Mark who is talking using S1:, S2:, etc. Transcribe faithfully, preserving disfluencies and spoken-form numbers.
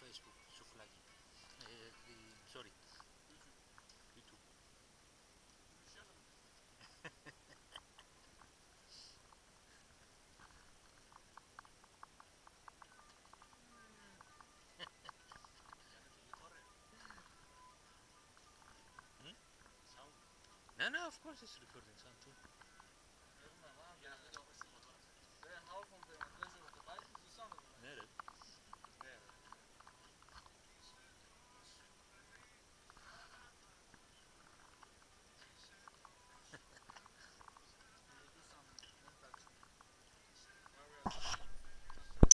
S1: Facebook شوف لاقي إيه دي سوري يوتيوب. Hmm? No, no, of course it's recording sound too.